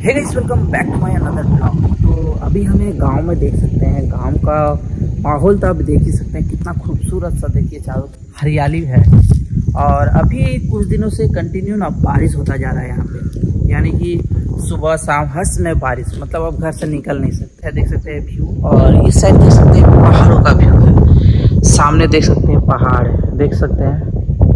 Hey guys, welcome back to my another blog. तो अभी हमें गांव में देख सकते हैं, गांव का माहौल तो आप देख ही सकते हैं कितना खूबसूरत सा। देखिए चारों हरियाली है और अभी कुछ दिनों से कंटिन्यू ना बारिश होता जा रहा है यहाँ पे, यानी कि सुबह शाम हर समय बारिश। मतलब आप घर से निकल नहीं सकते हैं। देख सकते हैं व्यू, और इस साइड देख सकते हैं पहाड़ों का व्यू है। सामने देख सकते हैं पहाड़ है, देख सकते हैं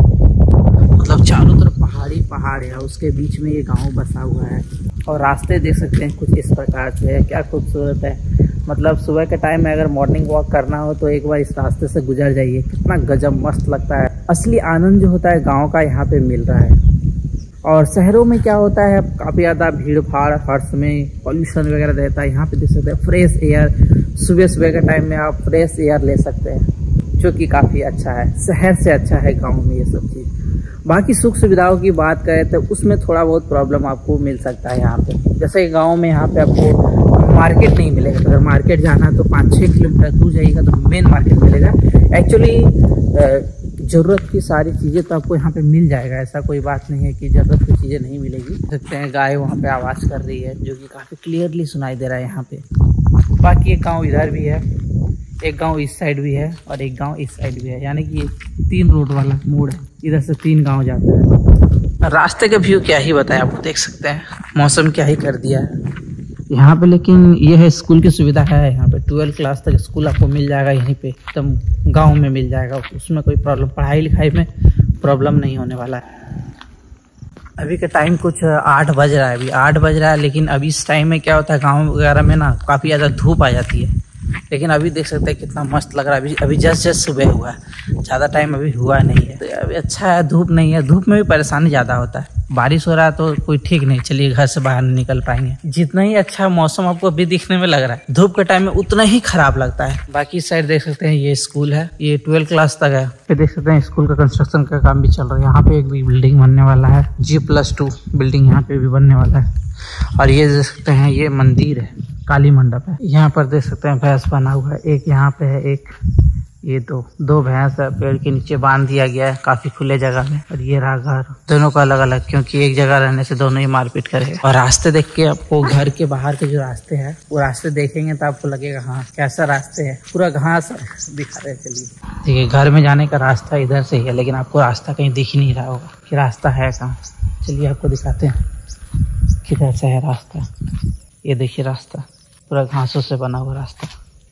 मतलब चारों तरफ पहाड़ है, उसके बीच में ये गांव बसा हुआ है। और रास्ते देख सकते हैं कुछ इस प्रकार से है। क्या खूबसूरत है। मतलब सुबह के टाइम में अगर मॉर्निंग वॉक करना हो तो एक बार इस रास्ते से गुजर जाइए, कितना गजब मस्त लगता है। असली आनंद जो होता है गांव का यहाँ पे मिल रहा है। और शहरों में क्या होता है, काफ़ी ज़्यादा भीड़ भाड़, हर समय पॉल्यूशन वगैरह रहता है। यहाँ पे देख सकते हैं फ्रेश एयर, सुबह सुबह के टाइम में आप फ्रेश एयर ले सकते हैं, जो कि काफ़ी अच्छा है। शहर से अच्छा है गाँव में ये सब चीज़। बाकी सुख सुविधाओं की बात करें तो उसमें थोड़ा बहुत प्रॉब्लम आपको मिल सकता है यहाँ पे। जैसे गांव में यहाँ पे आपको मार्केट नहीं मिलेगा। अगर मार्केट जाना है तो 5-6 किलोमीटर दूर जाइएगा तो मेन मार्केट मिलेगा। एक्चुअली ज़रूरत की सारी चीज़ें तो आपको यहाँ पे मिल जाएगा। ऐसा कोई बात नहीं है कि ज़रूरत की चीज़ें नहीं मिलेगी। देखते हैं गाय वहाँ पे आवाज़ कर रही है, जो कि काफ़ी क्लियरली सुनाई दे रहा है यहाँ पे। बाकी एक गाँव इधर भी है, एक गांव इस साइड भी है और एक गांव इस साइड भी है, यानी कि 3 रोड वाला मोड़ है। इधर से 3 गांव जाते हैं। रास्ते का व्यू क्या ही बताया आपको, देख सकते हैं मौसम क्या ही कर दिया है यहाँ पे। लेकिन ये है स्कूल की सुविधा है यहाँ पे। 12th क्लास तक स्कूल आपको मिल जाएगा यहीं पे, एकदम गाँव में मिल जाएगा। उसमें कोई प्रॉब्लम, पढ़ाई लिखाई में प्रॉब्लम नहीं होने वाला है। अभी का टाइम कुछ 8 बज रहा है, अभी 8 बज रहा है। लेकिन अभी इस टाइम में क्या होता है, गाँव वगैरह में ना काफ़ी ज़्यादा धूप आ जाती है। लेकिन अभी देख सकते हैं कितना मस्त लग रहा है। अभी जस्ट सुबह हुआ है, ज़्यादा टाइम अभी हुआ नहीं है। तो अभी अच्छा है, धूप नहीं है। धूप में भी परेशानी ज़्यादा होता है। बारिश हो रहा है तो कोई ठीक नहीं, चलिए घर से बाहर नहीं निकल पाएंगे। जितना ही अच्छा मौसम आपको अभी दिखने में लग रहा है, धूप के टाइम में उतना ही खराब लगता है। बाकी साइड देख सकते हैं ये स्कूल है, ये 12th क्लास तक है। ये देख सकते हैं स्कूल का कंस्ट्रक्शन का काम भी चल रहा है। यहाँ पे एक भी बिल्डिंग बनने वाला है, G+2 बिल्डिंग यहाँ पे भी बनने वाला है। और ये देख सकते हैं ये मंदिर है, काली मंडप है। यहाँ पर देख सकते हैं भैंस बना हुआ है, एक यहाँ पे है, एक ये दो भैंस है। पेड़ के नीचे बांध दिया गया है काफी खुले जगह में। और ये रहा घर, दोनों का अलग अलग, क्योंकि एक जगह रहने से दोनों ही मारपीट करेगा। और रास्ते देख के आपको, घर के बाहर के जो रास्ते हैं वो रास्ते देखेंगे तो आपको लगेगा हाँ कैसा रास्ते है, पूरा घास दिखा रहे। चलिए देखिए, घर में जाने का रास्ता इधर से ही है, लेकिन आपको रास्ता कहीं दिख ही नहीं रहा होगा कि रास्ता है कहाँ। चलिए आपको दिखाते हैं किधर से है रास्ता। ये देखिए रास्ता पूरा घासों से बना हुआ रास्ता।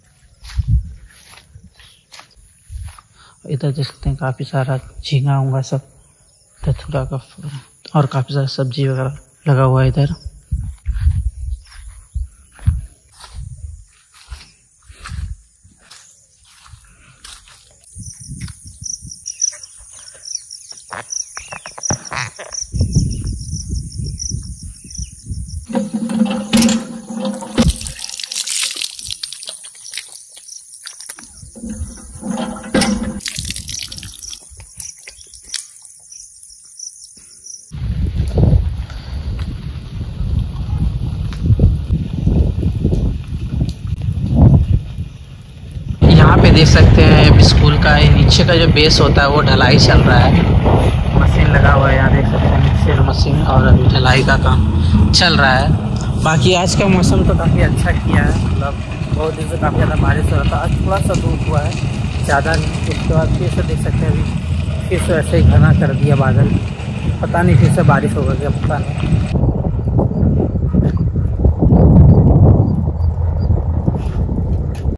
इधर देख सकते हैं काफ़ी सारा झींगा उंगा सब, धतूरा का, और काफ़ी सारा सब्जी वगैरह लगा हुआ है इधर। यहाँ पे देख सकते हैं स्कूल का नीचे का जो बेस होता है वो ढलाई चल रहा है। मशीन लगा हुआ है, यहाँ देख सकते हैं नीचे मशीन, और अभी ढलाई का काम चल रहा है। बाकी आज का मौसम तो काफ़ी अच्छा किया है। मतलब बहुत दिन से काफ़ी ज़्यादा बारिश हो रहा था, आज थोड़ा सा धूप हुआ है, ज़्यादा नहीं। उसके बाद फिर से देख सकते हैं अभी फिर से ऐसे ही घना कर दिया बादल। पता नहीं फिर से बारिश होगा क्या, पता नहीं।